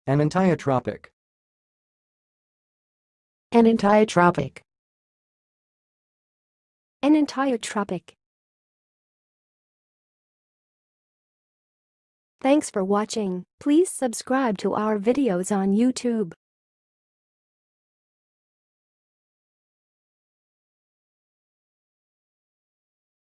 enantiotropic, enantiotropic, enantiotropic. Thanks for watching. Please subscribe to our videos on YouTube.